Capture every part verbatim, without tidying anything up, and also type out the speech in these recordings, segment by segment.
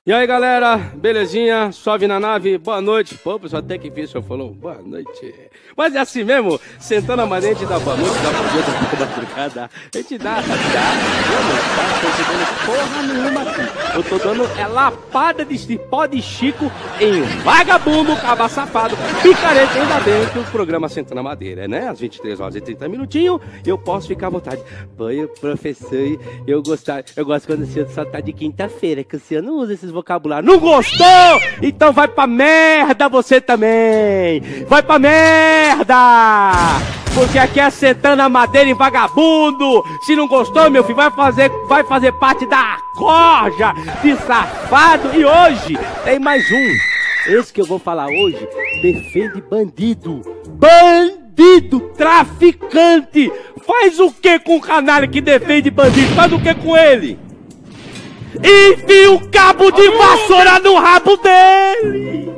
E aí, galera, belezinha? Sobe na nave, boa noite. Pô, pessoal, até que o senhor falou boa noite. Mas é assim mesmo, sentando a maneira, a gente dá boa noite, dá bom dia, dá boa madrugada. A gente dá, dá, boa noite, tá? Não tô dando porra nenhuma aqui. Eu tô dando é lapada de cipó de Chico em vagabundo, caba safado, picareta. Ainda bem que o programa Sentando a Madeira, né? Às vinte e três horas e trinta minutinhos, eu posso ficar à vontade. Pô, professor, eu gostar, eu gosto quando o senhor só tá de quinta-feira, que o senhor não usa esses vocabulários. Não gostou? Então vai pra merda você também! Vai pra merda! Porque aqui é Sentando a Madeira em vagabundo! Se não gostou, meu filho, vai fazer, vai fazer parte da corja de safado. E hoje tem mais um. Esse que eu vou falar hoje defende bandido. Bandido, traficante. Faz o que com o canalha que defende bandido? Faz o que com ele? Enfia o cabo de vassoura no rabo dele!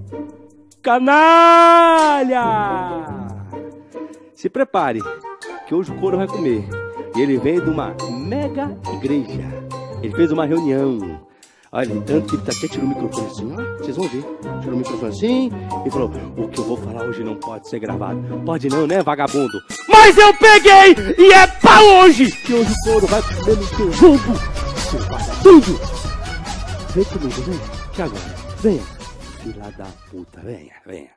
Canalha! Se prepare, que hoje o couro vai comer. E ele vem de uma mega igreja. Ele fez uma reunião. Olha, tanto que ele até tirou o microfone assim, ó. Vocês vão ver. Tirou o microfone assim e falou: o que eu vou falar hoje não pode ser gravado. Pode não, né, vagabundo? Mas eu peguei e é pra hoje! Que hoje o couro vai comer no teu jogo. Seu vagabundo! Vem comigo, vem. Que agora? Venha. Filha da puta, venha, venha.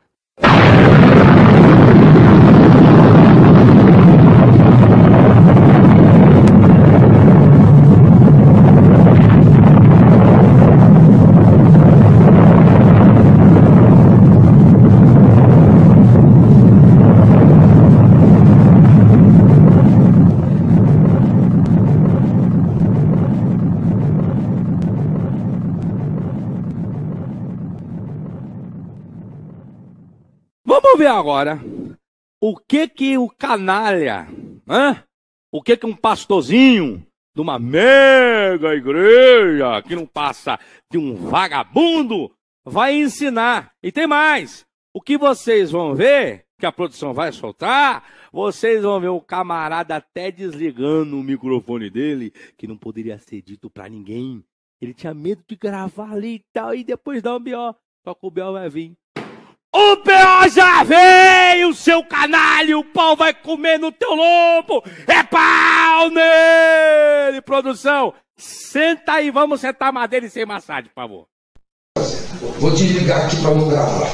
Vamos ver agora o que que o canalha, hein? O que que um pastorzinho de uma mega igreja que não passa de um vagabundo vai ensinar. E tem mais, o que vocês vão ver, que a produção vai soltar, vocês vão ver o camarada até desligando o microfone dele, que não poderia ser dito pra ninguém. Ele tinha medo de gravar ali e tal, e depois dá um B O, só que o B O vai vir. O B O já veio, seu canalha, o pau vai comer no teu lombo, é pau nele, produção. Senta aí, vamos sentar a madeira e sem massagem, por favor. Vou desligar aqui para não gravar.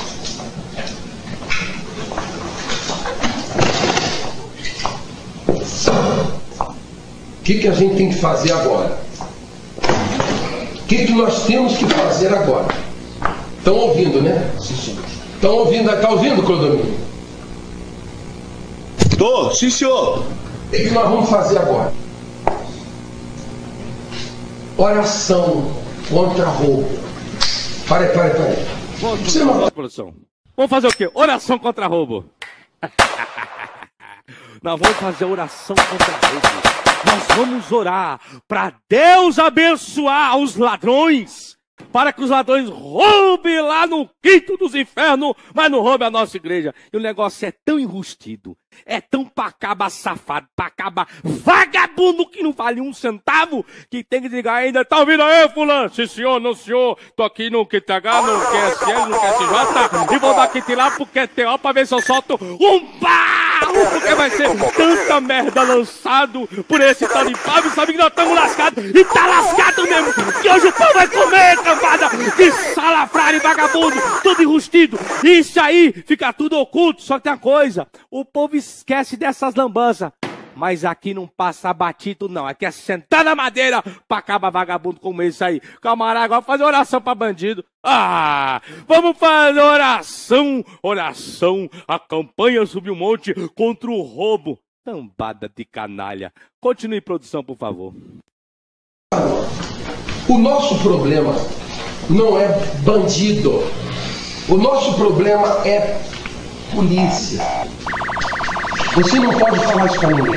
O que que a gente tem que fazer agora? O que que nós temos que fazer agora? Estão ouvindo, né? Estão ouvindo? Está ouvindo, Clodomiro? Tô, sim, senhor. O que nós vamos fazer agora? Oração contra roubo. Pare, pare, pare. Vamos, não... produção. Vamos fazer o quê? Oração contra roubo. Nós vamos fazer oração contra roubo. Nós vamos orar para Deus abençoar os ladrões. Para que os ladrões roubem lá no quinto dos infernos, mas não roubem a nossa igreja. E o negócio é tão enrustido, é tão pacaba safado, pacaba vagabundo que não vale um centavo, que tem que ligar ainda. Tá ouvindo aí, fulano? Sim, senhor, não, senhor. Tô aqui no Q T H, no Q S L, no Q S J, e vou dar aqui lá pro Q T O pra ver se eu solto um barro, porque vai ser tanta merda lançado por esse tal de Fábio, sabe que nós estamos lascados, e tá lascado mesmo, que hoje o povo vai comer, cambada de salafrário e vagabundo, tudo enrustido. Isso aí fica tudo oculto, só que tem uma coisa, o povo esquece dessas lambanças. Mas aqui não passa batido, não. Aqui é sentar na madeira pra acabar vagabundo como esse aí. Camarada, agora fazer oração pra bandido. Ah, vamos fazer oração, oração. A campanha subiu um monte contra o roubo. Cambada de canalha. Continue, produção, por favor. O nosso problema não é bandido. O nosso problema é polícia. Você não pode falar isso para ninguém.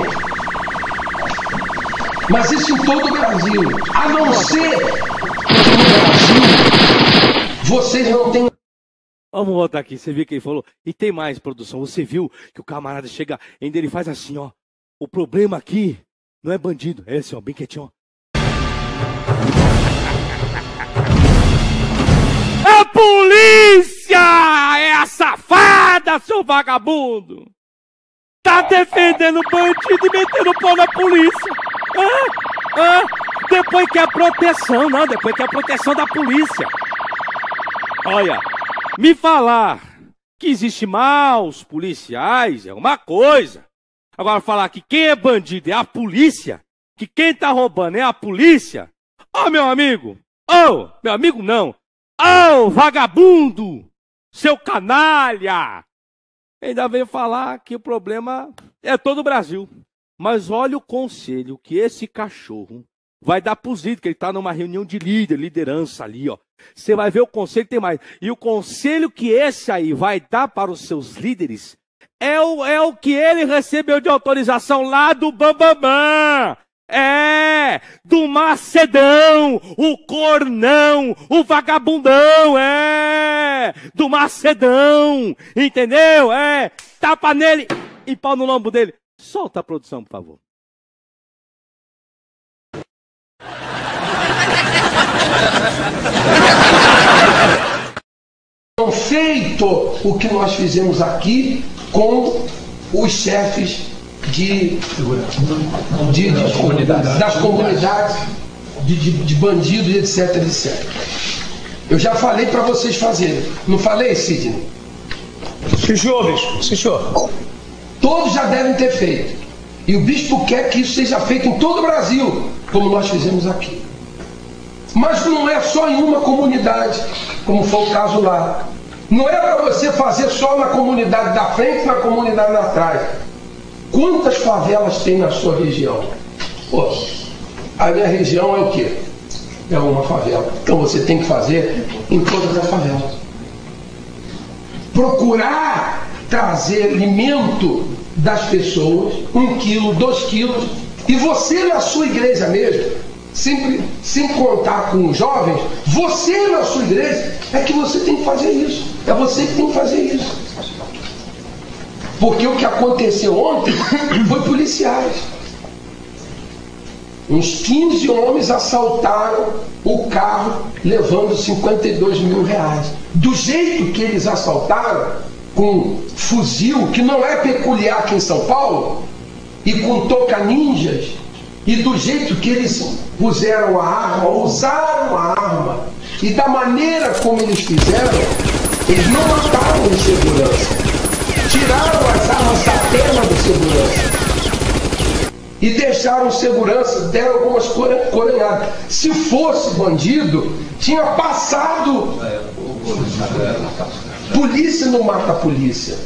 Mas isso em todo o Brasil. A não ser que no Brasil vocês não têm... Vamos voltar aqui, você viu que ele falou. E tem mais, produção. Você viu que o camarada chega, ainda ele faz assim, ó. O problema aqui não é bandido. É assim, ó, bem quietinho, ó. seu vagabundo? Tá defendendo bandido e metendo pau na polícia. Ah, ah, depois que é proteção, não, depois que é proteção da polícia. Olha, me falar que existe maus policiais é uma coisa. Agora falar que quem é bandido é a polícia, que quem tá roubando é a polícia. Ô, oh, meu amigo, ô, oh, meu amigo não. Ô, oh, vagabundo, seu canalha. Ainda veio falar que o problema é todo o Brasil. Mas olha o conselho que esse cachorro vai dar pros líderes, que ele tá numa reunião de líder, liderança ali, ó. Você vai ver o conselho que tem mais. E o conselho que esse aí vai dar para os seus líderes é o, é o que ele recebeu de autorização lá do Bambambam. É, do Macedão, o cornão, o vagabundão, é, do Macedão, entendeu? É, tapa nele e pau no lombo dele. Solta a produção, por favor. Feito o que nós fizemos aqui com os chefes de, de, de comunidades, das comunidades, de, de, de bandidos, etc, etcétera. Eu já falei para vocês fazerem. Não falei, Sidney? Sim, senhor, bispo. Sim, senhor. Todos já devem ter feito. E o bispo quer que isso seja feito em todo o Brasil, como nós fizemos aqui. Mas não é só em uma comunidade, como foi o caso lá. Não é para você fazer só na comunidade da frente e na comunidade da trás. Quantas favelas tem na sua região? Pô, a minha região é o quê? É uma favela. Então você tem que fazer em todas as favelas. Procurar trazer alimento das pessoas, um quilo, dois quilos, e você na sua igreja mesmo, sempre, sem contar com os jovens, você na sua igreja é que você tem que fazer isso. É você que tem que fazer isso. Porque o que aconteceu ontem foi policiais. Uns quinze homens assaltaram o carro levando cinquenta e dois mil reais. Do jeito que eles assaltaram, com fuzil, que não é peculiar aqui em São Paulo, e com toca ninjas, e do jeito que eles puseram a arma, usaram a arma, e da maneira como eles fizeram, eles não mataram o segurança. Tiraram as armas da perna do segurança e deixaram o segurança, deram algumas coronhadas. Se fosse bandido, tinha passado. Polícia não mata a polícia.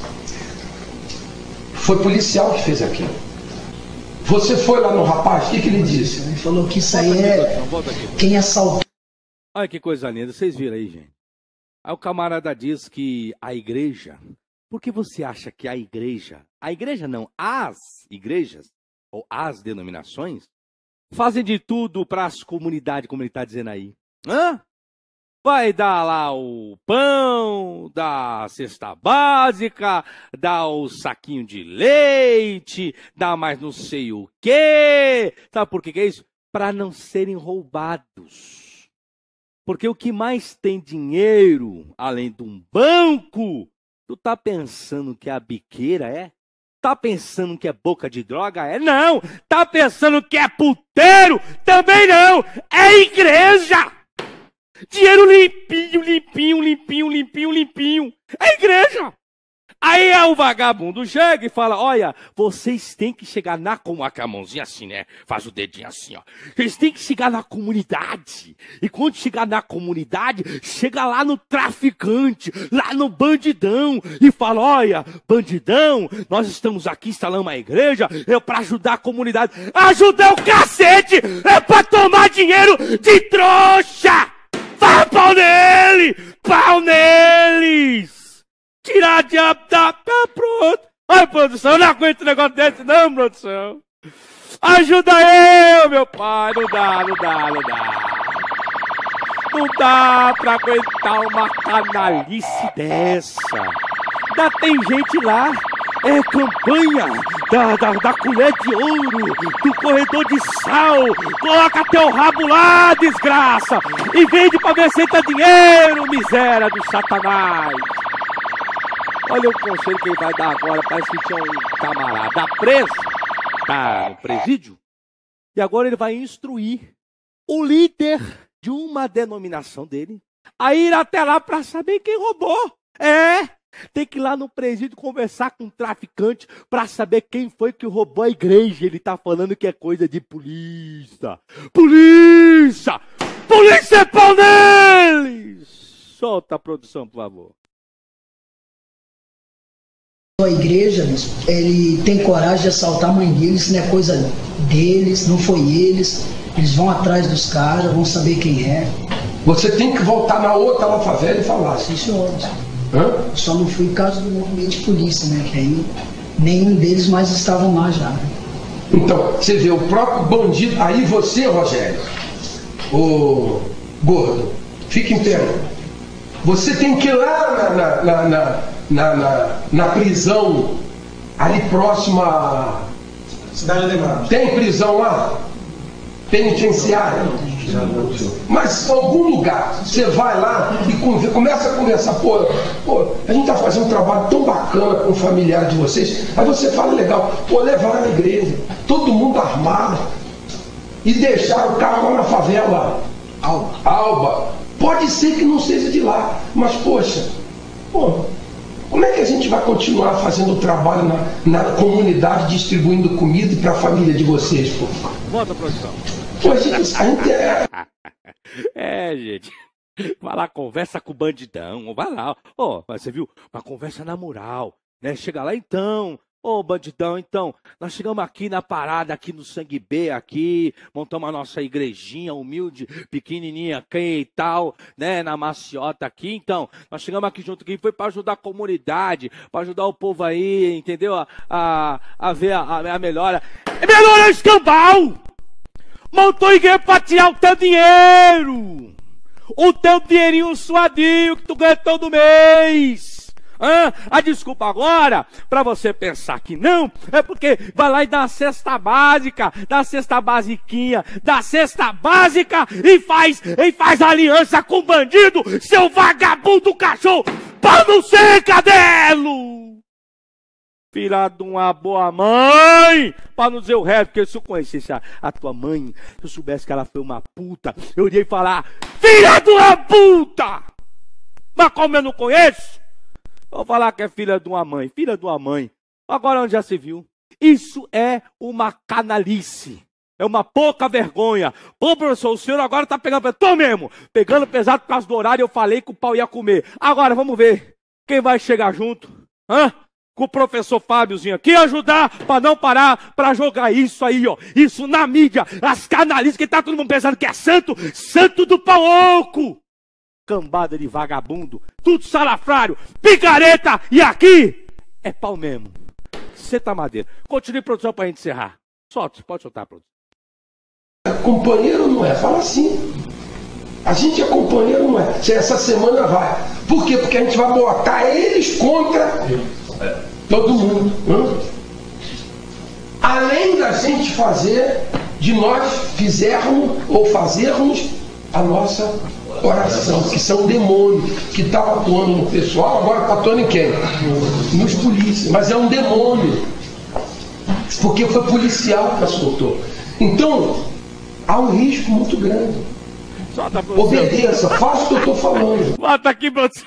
Foi policial que fez aquilo. Você foi lá no rapaz, o que, que ele disse? Ele falou que isso aí é quem assaltou. Olha que coisa linda, vocês viram aí, gente. Aí o camarada diz que a igreja... Por que você acha que a igreja, a igreja não, as igrejas, ou as denominações, fazem de tudo para as comunidades, como ele está dizendo aí? Hã? Vai dar lá o pão, dar a cesta básica, dar o saquinho de leite, dar mais não sei o quê. Sabe por que que é isso? Para não serem roubados. Porque o que mais tem dinheiro, além de um banco... Tu tá pensando que a biqueira é? Tá pensando que é boca de droga? É? Não! Tá pensando que é puteiro? Também não! É igreja! Dinheiro limpinho, limpinho, limpinho, limpinho, limpinho. É igreja! Aí é o vagabundo chega e fala, olha, vocês têm que chegar na comunidade, com a mãozinha assim, né? Faz o dedinho assim, ó. Vocês têm que chegar na comunidade. E quando chegar na comunidade, chega lá no traficante, lá no bandidão. E fala, olha, bandidão, nós estamos aqui instalando uma igreja, é para ajudar a comunidade. Ajudar o cacete! É para tomar dinheiro de trouxa! Vai pau nele! Pau neles! Tirar diabo da... Tá pronto. Ai, produção, eu não aguento um negócio desse não, produção. Ajuda eu, meu pai. Não dá, não dá, não dá. Não dá pra aguentar uma canalice dessa. Ainda tem gente lá. É campanha da, da, da colher de ouro, do corredor de sal. Coloca teu rabo lá, desgraça. E vende pra ver se entra dinheiro, miséria do satanás. Olha o conselho que ele vai dar agora. Parece que tinha um camarada preso, tá no presídio, e agora ele vai instruir o líder de uma denominação dele a ir até lá para saber quem roubou. É, tem que ir lá no presídio conversar com o traficante para saber quem foi que roubou a igreja. Ele tá falando que é coisa de polícia. Polícia! Polícia é pau neles! Solta a produção, por favor. A igreja, ele tem coragem de assaltar a mãe deles, isso não é coisa deles, não foi eles. Eles vão atrás dos caras, vão saber quem é. Você tem que voltar na outra lá favela e falar. Sim, senhor. Hã? Só não fui em caso do movimento de polícia, né? Que aí nenhum deles mais estavam lá já. Então, você vê, o próprio bandido. Aí você, Rogério, o gordo, fica em pé. Você tem que ir lá na, na, na, na, na, na, na prisão, ali próxima a... Cidade Alemã. Tem prisão lá? Penitenciária? Mas em algum lugar, você vai lá e conversa, começa a conversar. Pô, pô, a gente está fazendo um trabalho tão bacana com o familiar de vocês. Aí você fala legal, pô, levar na igreja, todo mundo armado, e deixar o cara lá na favela, Alba. Alba. Pode ser que não seja de lá, mas poxa, pô, como é que a gente vai continuar fazendo o trabalho na, na comunidade, distribuindo comida para a família de vocês, pô? Volta, produção. Pô, a gente, a gente é... É, gente. Vai lá, conversa com o bandidão. Vai lá. Ó, oh, você viu? Uma conversa na moral, né? Chega lá, então. Ô, oh, bandidão, então, nós chegamos aqui na parada, aqui no Sangue B, aqui, montamos a nossa igrejinha humilde, pequenininha aqui e tal, né, na maciota aqui. Então, nós chegamos aqui junto aqui, foi para ajudar a comunidade, para ajudar o povo aí, entendeu? A, a, a ver a, a melhora. Melhora o escambau! Montou a igreja para tirar o teu dinheiro! O teu dinheirinho suadinho que tu ganha todo mês! Ah, a desculpa agora, para você pensar que não, é porque vai lá e dá a cesta básica, dá a cesta basiquinha, dá a cesta básica e faz, e faz aliança com o bandido, seu vagabundo cachorro, pau no ser, cadelo! Filha de uma boa mãe, para não dizer o resto, porque se eu conhecesse a, a tua mãe, se eu soubesse que ela foi uma puta, eu iria falar, filha de uma puta! Mas como eu não conheço, vou falar que é filha de uma mãe, filha de uma mãe. Agora onde já se viu? Isso é uma canalice. É uma pouca vergonha. Pô, professor, o senhor agora tá pegando... Tô mesmo, pegando pesado por causa do horário, eu falei que o pau ia comer. Agora, vamos ver. Quem vai chegar junto? Hã? Com o professor Fábiozinho aqui, ajudar para não parar, para jogar isso aí, ó. Isso na mídia, as canalices, que tá todo mundo pensando que é santo, santo do pau oco. Cambada de vagabundo, tudo salafrário, picareta, e aqui é pau mesmo. Senta madeira. Continue, produção, pra gente encerrar. Solta, pode soltar, produção. Companheiro não é, fala assim. A gente é companheiro não é. Essa semana vai. Por quê? Porque a gente vai botar eles contra todo mundo. Hã? Além da gente fazer, de nós fizermos ou fazermos a nossa oração, que são demônios que estavam atuando no pessoal, agora está atuando em quem? Nos polícias, mas é um demônio, porque foi policial que assoltou. Então, há um risco muito grande. Obedeça, faça o que eu estou falando. Bota aqui, produção.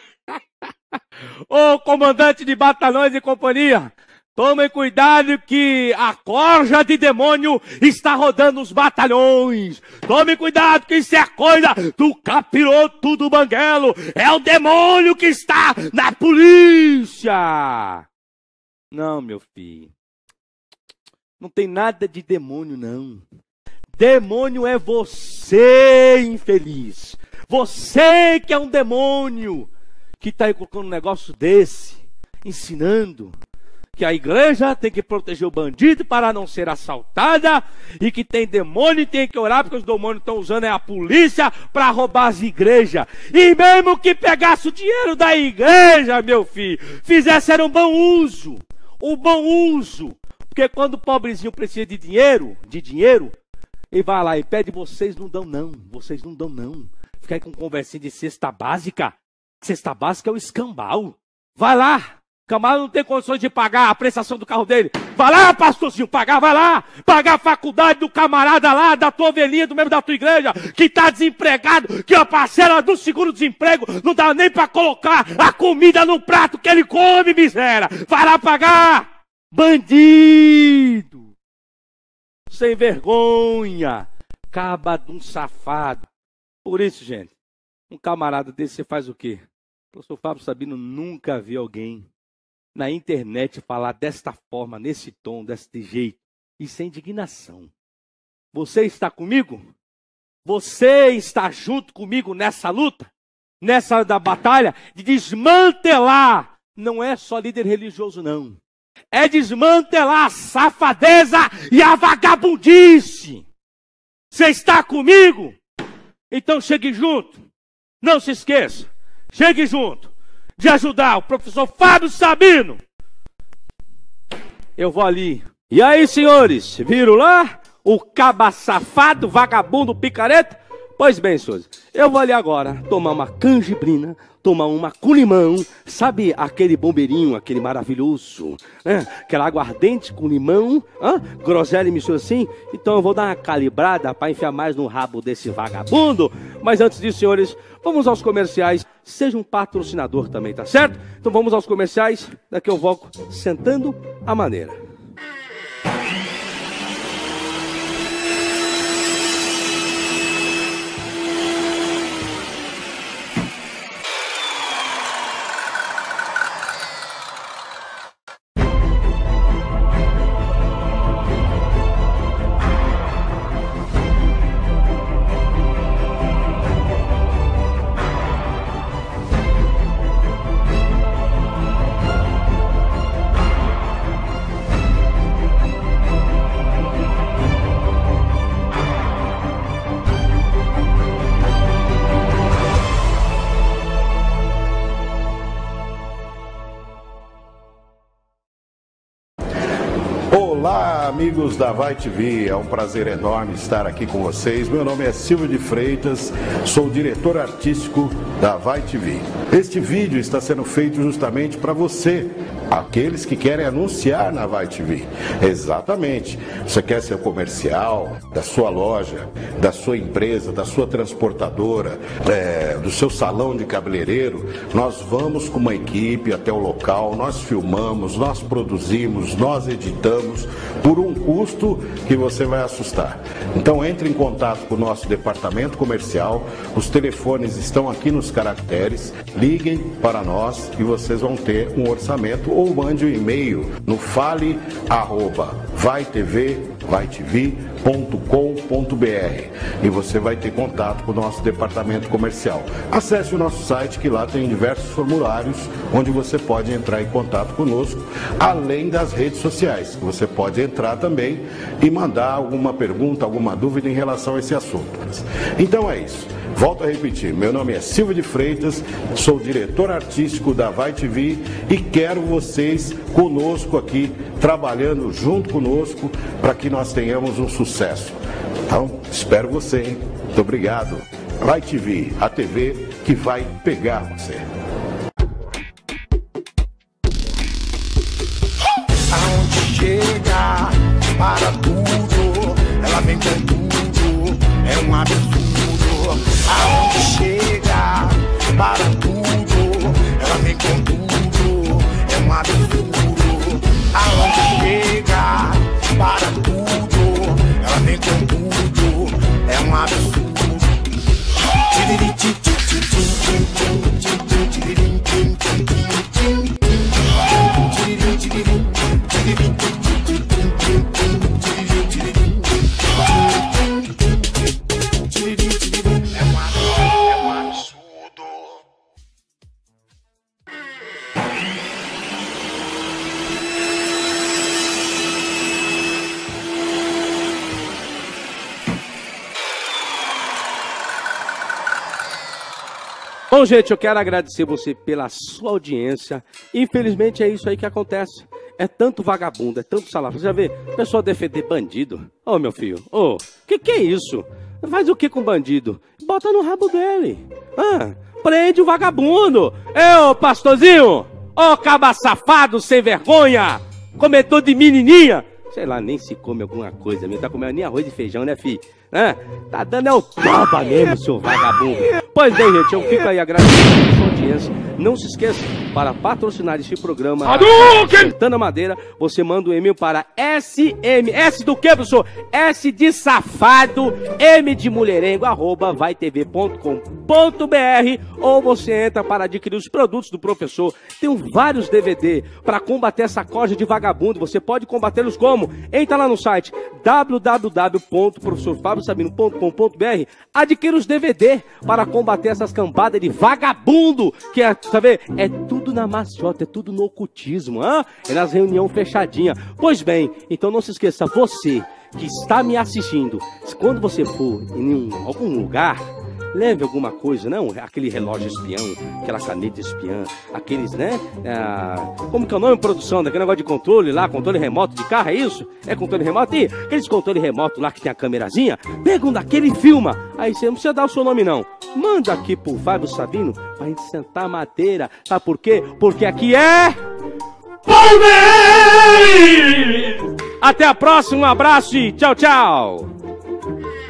Ô, comandante de batalhões e companhia, tomem cuidado que a corja de demônio está rodando os batalhões. Tomem cuidado que isso é coisa do capiroto do banguelo. É o demônio que está na polícia. Não, meu filho. Não tem nada de demônio, não. Demônio é você, infeliz. Você que é um demônio, que está aí colocando um negócio desse, ensinando que a igreja tem que proteger o bandido para não ser assaltada, e que tem demônio e tem que orar, porque os demônios estão usando é a polícia para roubar as igrejas. E mesmo que pegasse o dinheiro da igreja, meu filho, fizesse era um bom uso, um bom uso, porque quando o pobrezinho precisa de dinheiro, de dinheiro, ele vai lá e pede, vocês não dão não, vocês não dão não. Fica aí com conversinha de cesta básica. Cesta básica é o escambau. Vai lá. O camarada não tem condições de pagar a prestação do carro dele. Vai lá, pastorzinho, pagar, vai lá. Pagar a faculdade do camarada lá, da tua ovelhinha, do membro da tua igreja, que tá desempregado, que a parcela do seguro-desemprego não dá nem pra colocar a comida no prato que ele come, miséria. Vai lá pagar. Bandido. Sem vergonha. Caba de um safado. Por isso, gente, um camarada desse, você faz o quê? O professor Fábio Sabino nunca viu alguém na internet falar desta forma, nesse tom, desse jeito, e sem indignação. Você está comigo? Você está junto comigo nessa luta? Nessa da batalha de desmantelar? Não é só líder religioso, não. É desmantelar a safadeza e a vagabundice. Você está comigo? Então chegue junto. Não se esqueça. Chegue junto. De ajudar o professor Fábio Sabino. Eu vou ali. E aí, senhores, viram lá? O caba safado, vagabundo, picareta? Pois bem, senhores, eu vou ali agora tomar uma canjibrina, tomar uma com limão, sabe aquele bombeirinho, aquele maravilhoso, né? Aquela aguardente com limão, hein? Groselha e mistura assim. Então eu vou dar uma calibrada para enfiar mais no rabo desse vagabundo. Mas antes disso, senhores, vamos aos comerciais. Seja um patrocinador também, tá certo? Então vamos aos comerciais. Daqui eu volto sentando a maneira. Olá, amigos da Vai T V, é um prazer enorme estar aqui com vocês. Meu nome é Silvio de Freitas, sou diretor artístico da Vai T V. Este vídeo está sendo feito justamente para você, aqueles que querem anunciar na Vai T V. Exatamente, você quer ser comercial da sua loja, da sua empresa, da sua transportadora, é, do seu salão de cabeleireiro. Nós vamos com uma equipe até o local, nós filmamos, nós produzimos, nós editamos, por um custo que você vai assustar. Então entre em contato com o nosso departamento comercial, os telefones estão aqui nos caracteres, liguem para nós e vocês vão ter um orçamento, ou mande um e-mail no fale arroba vai t v vai t v ponto com ponto b r e você vai ter contato com o nosso departamento comercial. Acesse o nosso site, que lá tem diversos formulários onde você pode entrar em contato conosco, além das redes sociais, que você pode entrar também e mandar alguma pergunta, alguma dúvida em relação a esse assunto. Então é isso. Volto a repetir, meu nome é Silvio de Freitas, sou diretor artístico da Vai T V e quero vocês conosco aqui, trabalhando junto conosco, para que nós tenhamos um sucesso. Então, espero você, hein? Muito obrigado. Vai T V, a T V que vai pegar você. Aonde chega, para tudo, ela vem com tudo, é um absurdo. Aonde chega, para tudo, ela vem com tudo, é um absurdo. Aonde chega, para tudo, ela vem com tudo, é um absurdo. Bom, gente, eu quero agradecer você pela sua audiência. Infelizmente é isso aí que acontece. É tanto vagabundo, é tanto salário. Você já vê, pessoal defender bandido. Ô, meu filho, ô, que que é isso? Faz o que com bandido? Bota no rabo dele. Ah, prende o vagabundo. É, ô, pastorzinho. Ô caba safado, sem vergonha! Comedor de menininha! Sei lá, nem se come alguma coisa, não tá comendo nem arroz e feijão, né, fi? Hã? Tá dando é o toba mesmo, seu vagabundo. Pois bem, gente, eu fico aí agradecendo a sua audiência. Não se esqueça, para patrocinar este programa Santana Madeira, você manda um e-mail para S M, S do que, professor? S de safado, M de mulherengo, arroba vai t v ponto com ponto b r, ou você entra para adquirir os produtos do professor. Tem vários D V D para combater essa corja de vagabundo. Você pode combatê-los como? Entra lá no site w w w ponto professor fábio sabino ponto com ponto b r, adquira os D V D para combater essas cambadas de vagabundo, que é, tá vendo? É tudo na maciota, é tudo no ocultismo, hein? É nas reuniões fechadinhas. Pois bem, então não se esqueça, você que está me assistindo, quando você for em um, algum lugar, leve alguma coisa, não? Aquele relógio espião, aquela caneta espiã, aqueles, né? Ah, como que é o nome, produção? Daquele negócio de controle lá, controle remoto de carro, é isso? É controle remoto? E aqueles controle remoto lá que tem a câmerazinha, pega um daquele e filma. Aí você não precisa dar o seu nome, não. Manda aqui pro Fábio Sabino pra gente sentar a madeira. Sabe por quê? Porque aqui é... Palmeiras! Até a próxima, um abraço e tchau, tchau!